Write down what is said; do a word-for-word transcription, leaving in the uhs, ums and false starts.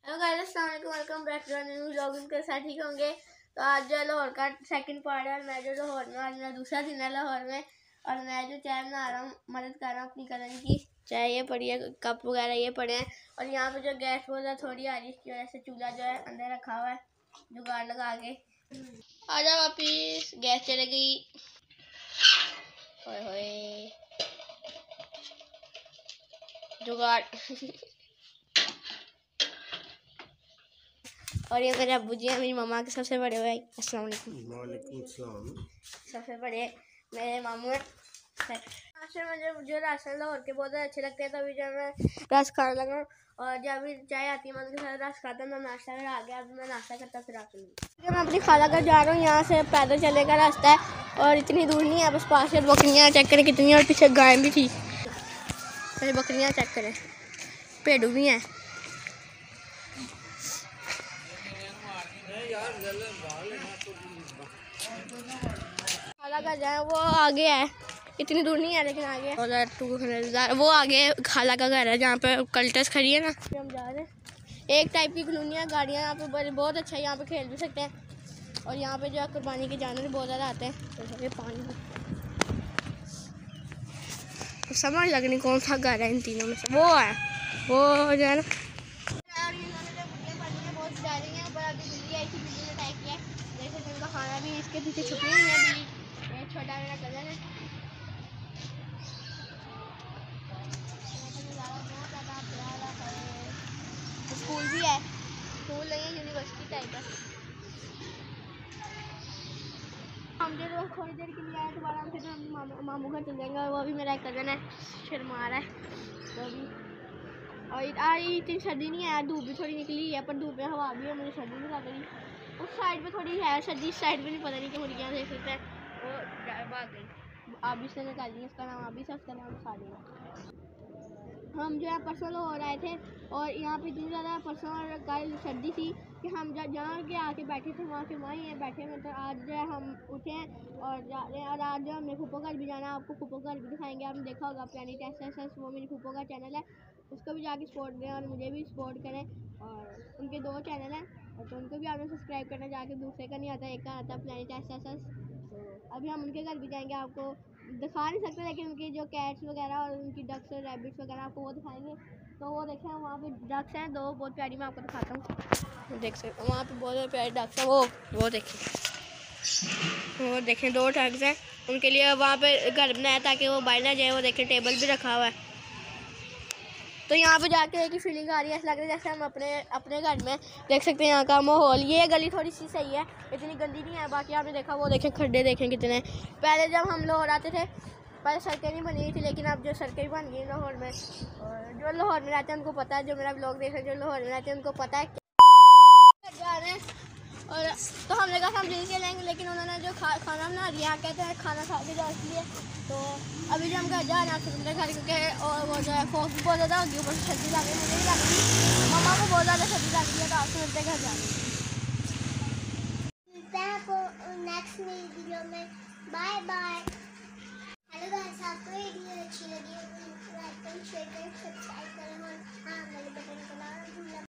Hello guys, अस्सलाम वालेकुम, welcome back to new vlog. के साथ ठीक होंगे। तो आज जो है लाहौर का सेकंड पार्ट है और मैं जो लाहौर में, आज मेरा दूसरा दिन है लाहौर में और मैं जो चाय बना रहा हूँ, मदद कर रहा हूँ अपनी कज़न की। चाय ये पड़ी है, कप वगैरह ये पड़े हैं और यहाँ पे जो गैस वो थोड़ी आ रही है, इसकी वजह से चूल्हा जो है अंदर रखा हुआ है जुगाड़ लगा के। आजा वापिस, गैस चले गई। ओए होए जुगाड़ और ये मेरे अब्बू जी हैं, मेरी मम्मा के सबसे बड़े भाई। अस्सलाम वालेकुम। वालेकुम सलाम। सबसे बड़े मेरे मामू हैं। मुझे मुझे राशन लाहौर के बहुत अच्छे लगते हैं, तभी जब मैं रस खाने लगा और जब भी चाय आती है मैं उनके साथ रस खाता हूँ। नाश्ता कर आ गया, अभी मैं नाश्ता करता फिर राशन। मैं अपनी खाला घर जा रहा हूँ, यहाँ से पैदल चलने का रास्ता है और इतनी दूर नहीं है, बस पास से। बकरियाँ चेक करें कितनी है और पीछे गाय भी थी। पहले बकरियाँ चेक करें, भेड़ू भी हैं। खाला का जाए वो आगे है, इतनी दूर नहीं है लेकिन आगे है। वो आगे खाला का घर है जहाँ पे कल्टस खड़ी है ना। हम जा रहे हैं। एक टाइप की कॉलोनियाँ गाड़ियाँ यहाँ पे बड़े बहुत अच्छा है, यहाँ पे खेल भी सकते हैं और यहाँ पे जो है कुर्बानी के जानवर बहुत ज़्यादा आते हैं। तो पानी तो समझ लग नहीं कौन सा घर है इन तीनों में से। वो है वो जो है ना, खाना भी इसके पीछे छुपी हुई है। ये छोटा मेरा कज़न है। स्कूल भी है, स्कूल नहीं है, यूनिवर्सिटी टाइप है। हम जो रोज थोड़ी देर के लिए आए दोबारा हम फिर हम मामू मामू घर चल जाएंगे और वो भी मेरा एक कज़न है, शर्मा रहा है वो भी। और आज इतनी सर्दी नहीं है, धूप भी थोड़ी निकली है पर धूप में हवा भी है, मुझे सर्दी नहीं लग रही। उस साइड पे थोड़ी है सर्दी, इस साइड पे नहीं, पता नहीं कि मुर्गियाँ देख सकते हैं वो भाग गई। आबिश से निकाली है, इसका नाम आबिश है, उसका नाम सादिया। हम जो है परसों लाहौर आए थे और यहाँ पे इतनी ज़्यादा परसों और कल सर्दी थी कि हम जहाँ के आके बैठे थे वहाँ के वहीं हैं बैठे हैं। तो आज जो है हम उठे हैं और जा रहे हैं और आज जो हमने फूफो घर भी जाना है, आपको फूफो घर भी दिखाएंगे। आपने देखा होगा प्लानिट एस एस एस, वो मेरी फूफो का चैनल है, उसको भी जाके सपोर्ट दें और मुझे भी सपोर्ट करें। और उनके दो चैनल हैं तो उनको भी आपने सब्सक्राइब करना, जाके दूसरे का नहीं आता, एक का आता है प्लानिट एस एस एस। तो अभी हम उनके घर भी जाएंगे, आपको दिखा नहीं सकते लेकिन उनकी जो कैट्स वगैरह और उनकी डक्स और रैबिट्स वगैरह आपको वो दिखाएंगे। तो वो देखें वहाँ पे डक्स हैं दो बहुत प्यारी, मैं आपको दिखाता हूँ। देख सकते वहाँ पे बहुत प्यारी डक्स हैं। वो वो देखें वो देखें दो डक्स हैं, उनके लिए वहाँ पे घर बनाया ताकि वो बाहर ना जाए। वो देखें टेबल भी रखा हुआ है। तो यहाँ पे जाके एक ही फीलिंग आ रही है, ऐसा लग रहा है जैसे हम अपने अपने घर में। देख सकते हैं यहाँ का माहौल। ये गली थोड़ी सी सही है, इतनी गंदी नहीं है। बाकी आपने देखा वो देखें खड्डे देखें कितने। पहले जब हम लाहौर आते थे पहले सड़कें नहीं बनी हुई थी, लेकिन अब जो सड़कें बन गई लाहौर में, और जो लाहौर में रहते हैं उनको पता है, जो मेरा ब्लॉग देख रहे हैं जो लाहौर में रहते हैं उनको पता है जा रहे हैं। और तो हमने कहा हम जल्दी चलेंगे लेकिन उन्होंने जो खा खाना बना दिया, कहते हैं खाना खा के जाओ, इसलिए तो अभी जो हम घर जा रहे हैं अपने घर, क्योंकि और वो जो है फोक भी बहुत ज़्यादा होगी, ऊपर से सर्दी लग रही, मुझे भी लग रही, मम्मा को बहुत ज़्यादा सर्दी लग रही है। तो आपसे मिलते घर जा रहे हैं। मिलते हैं आपको नेक्स्ट वीडियो में। Bye bye.